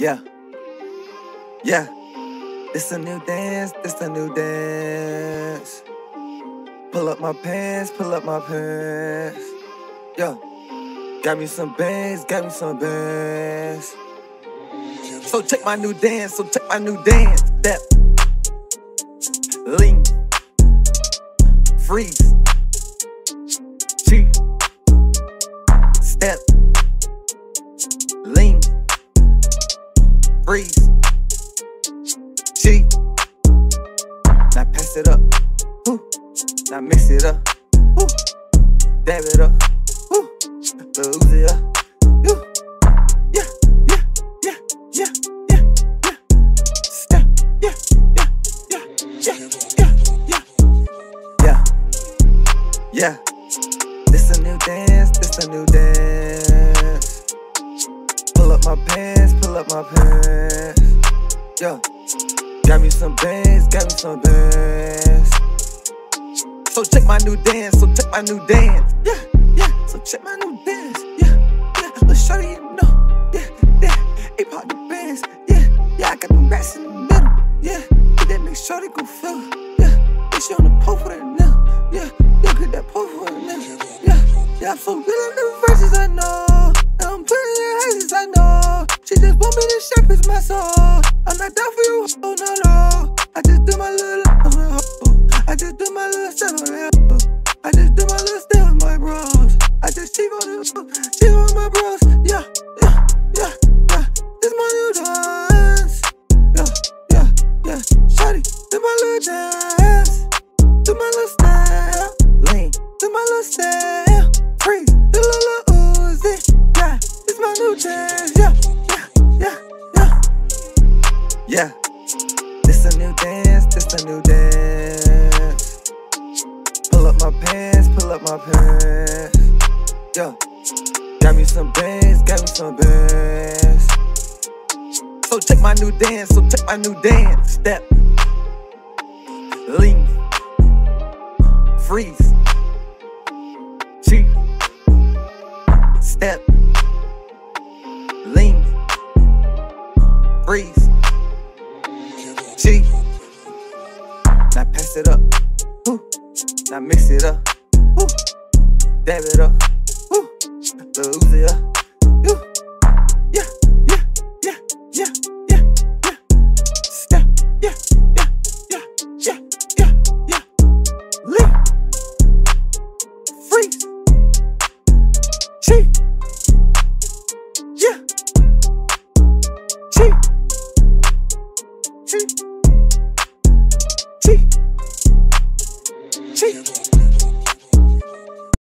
Yeah, yeah. This a new dance, this a new dance. Pull up my pants, pull up my pants. Yo, got me some bands, got me some bands. So check my new dance, so check my new dance. Step, lean, freeze, cheat, step, lean, freeze, cheat. Now pass it up, woo. Now mix it up, woo. Dab it up, woo. Lose it up, woo. Yeah, yeah, yeah, yeah, yeah, yeah. Step, yeah, yeah, yeah, yeah, yeah, yeah, yeah, yeah. This a new dance, this a new dance. Pull up my pants, pull up my pants. Yo, got me some bands, got me some bands. So check my new dance, so check my new dance. Yeah, yeah, so check my new dance. Yeah, yeah, let's show you know. Yeah, yeah, ain't part the bands. Yeah, yeah, I got them rats in the middle. Yeah, get that make sure they go feel. Yeah, get you on the pole for that now. Yeah, yeah, get that pole for that now. Yeah, yeah, for real in the verses I know. And I'm putting in houses I know. She just want me to shepherd my soul. I'm not down for you, oh no, no. I just do my little I just do my little step on that. I just do my little step with my bros. I just cheat on my bros. Yeah, yeah, yeah, yeah. This my new dance. Yeah, yeah, yeah. Shawty, do my little dance. Do my little step. Lean, do my little step. Freeze, do a little Uzi. Yeah, it's my new dance. Yeah, yeah, yeah, yeah. Yeah, this a new dance, this a new dance. Pull up my pants, pull up my pants. Yo, got me some bands, got me some bands. So check my new dance, so check my new dance. Step, lean, freeze, cheat, step, lean, freeze, cheat. Now pass it up, woo. Now mix it up, woo. Dab it up, woo. Lose it up, woo. Yeah, yeah, yeah, yeah, yeah, yeah. Step, yeah, yeah, yeah, yeah, yeah, yeah. Lean, freeze, cheat, yeah, cheat, cheat, cheat, cheat.